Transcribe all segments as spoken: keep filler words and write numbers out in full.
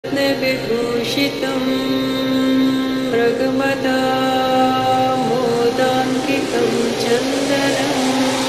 विभूषितं मृगमदा मोदाङ्कितं चन्दनम्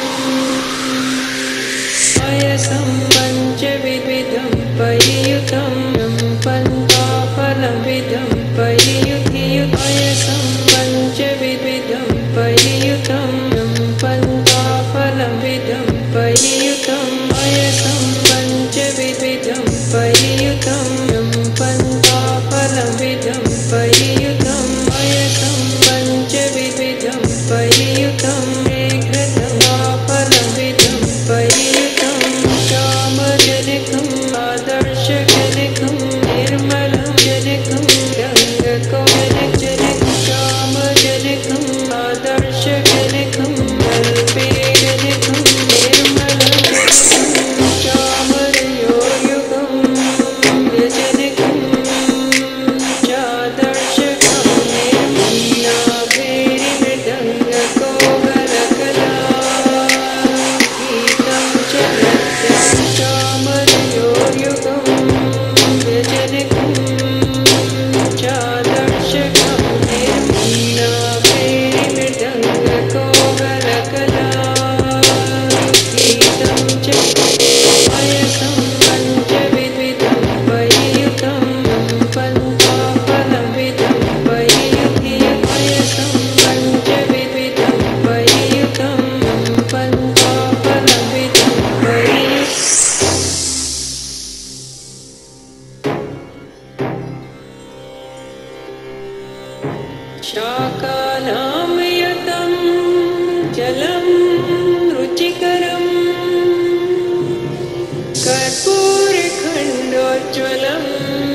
पायसं पञ्चविधं परियुतं पन्ताफलविधं परियुतं पायसं पञ्चविधं परियुतं पन्ताफलविधं परियुतं पायसं पञ्चविधं परियुतं पन्ताफलविधं परियुतं पायसं पञ्चविधं परियुतं मेघतमाफलविधं परियुतं श्यामजनकम् आदर्शजनकं निर्मलं जनकं गङ्गकौनकजनकं श्यामजनकं आदर्शजनकं कल्पेजनकं निर्मलं जनकं श्यामरयोर्युगं व्यजनकं चादर्शकं निर्मलाभेरिमृदङ्गकोहलकला गीतं च नृत्यं श्यामरयोर्युगं व्यजनकं चादर्शकं निर्मलाभेरिमृदङ्गकोहलकला गीतं च पायसं पञ्चविधं परियुतं पन्ताफलविधं परियुतं पायसं पञ्चविधं परियुतं पन्ताफलविधं परियुतं शाकानां यतं जलं रुचिकरं कर्पूरखण्डोज्ज्वलं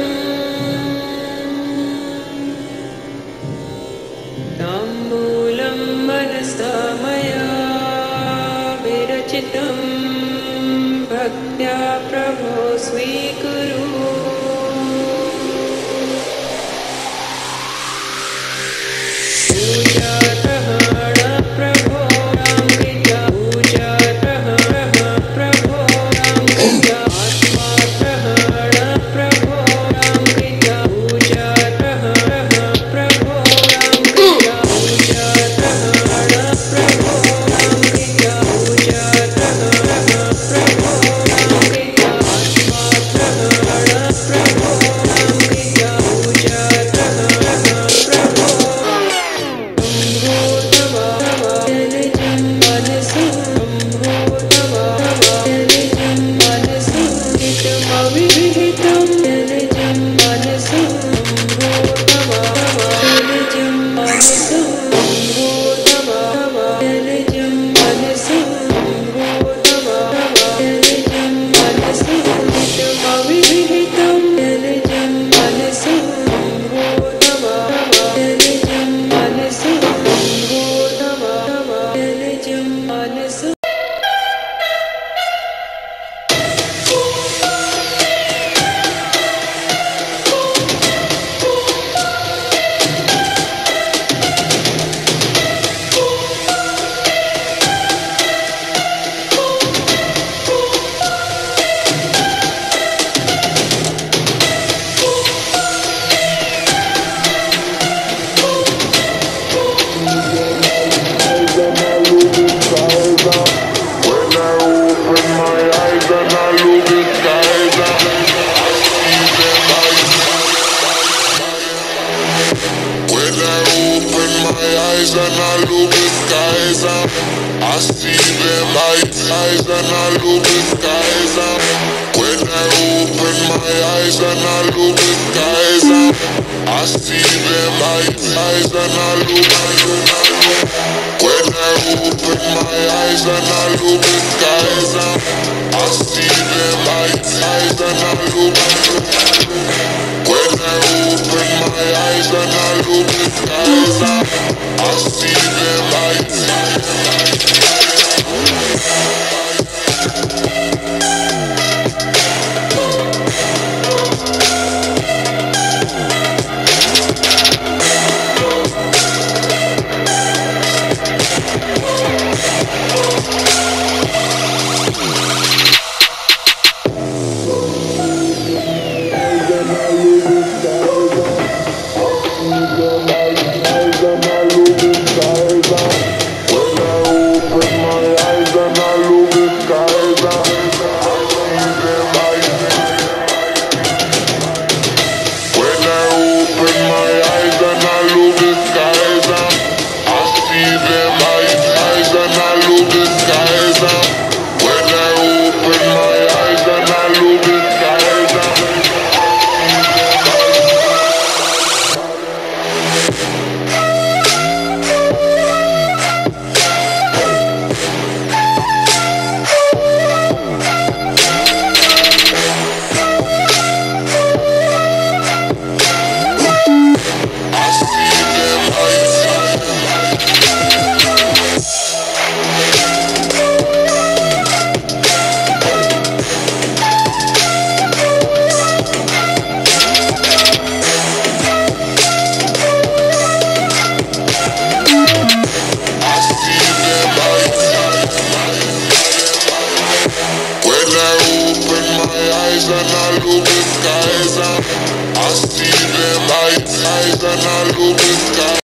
ताम्बूलं मनसा मया विरचितं भक्त्या प्रभो स्वीकुरु पूजार्हण प्रभो रामकृता पूजार्हण प्रभो रामकृता आत्मार्हण प्रभो रामकृता पूजार्हण प्रभो रामकृता पूजार्हण प्रभो रामकृता पूजार्हण प्रभो रामकृता आत्मार्हण प्रभो रामकृता पूजार्हण प्रभो जलजं मनसं जलजं मनसं हितमविहितं जलजं मनसं जलजं मनसं जलजं मनसं जलजं मनसं हितमविहितं जलजं मनसं जलजं मनसं जलजं मनसं I see them lights, eyes and I look the skies up. When I open my eyes and I look the skies up, I see them lights, eyes and I look. When I open my eyes and I look the skies up, I see them lights, eyes and I look. When I open my eyes and I look the skies up, I see them lights. eyes and I look the skies. I see them lights, eyes and I look the skies.